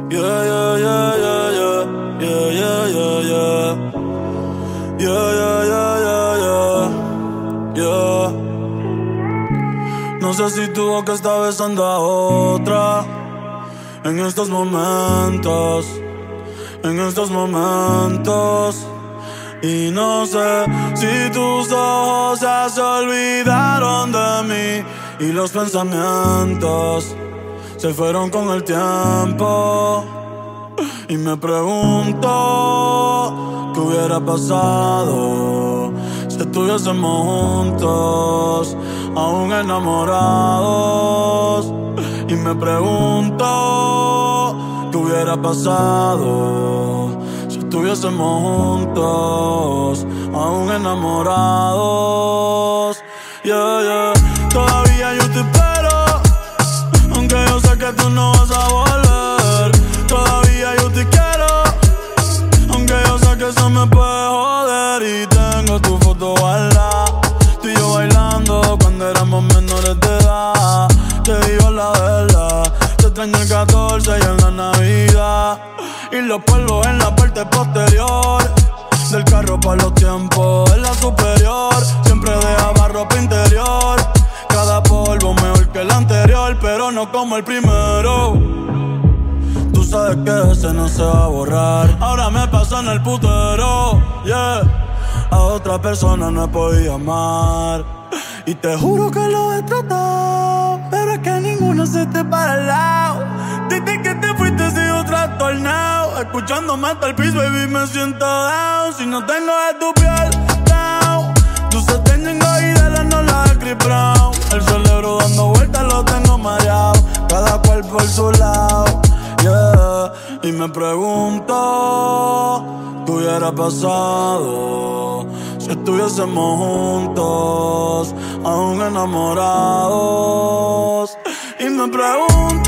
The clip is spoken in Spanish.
Yeah, yeah, yeah, yeah, yeah. Yeah, yeah, yeah, yeah. Yeah, yeah, yeah, yeah, yeah. Yeah. No sé si tu boca está besando a otra en estos momentos, en estos momentos. Y no sé si tus ojos ya se olvidaron de mí y los pensamientos se fueron con el tiempo. Y me pregunto qué hubiera pasado si estuviésemos juntos, aún enamorados. Y me pregunto qué hubiera pasado si estuviésemos juntos, aún enamorados. Yeah, yeah. Todavía yo te espero, aunque yo sé que tú no vas a volver. Todavía yo te quiero, aunque yo sé que eso me puede joder. Y tengo tu foto guardada, tú y yo bailando cuando éramos menores de edad. Te digo la verdad, te extraño el 14 y en la Navidad, y los polvos en la parte posterior del carro para los tiempos en la superior. Siempre dejaba ropa interior, cada polvo mejor que el anterior, pero no como el primero. Tú sabes que ese no se va a borrar. Ahora me paso en el putero, yeah. A otra persona no he podido amar, y te juro que lo he tratado, pero es que ninguno se te para al lado. Desde que te fuiste sigo trastornado, escuchándome hasta el piso, baby, me siento down. Si no tengo de tu piel, down. Tú se tengo y de la no la de Chris Brown. El cerebro dando vueltas lo tengo mareado, cada cual por su lado, yeah. Y me pregunto qué hubiera pasado si estuviésemos juntos, aún enamorados. Y me pregunto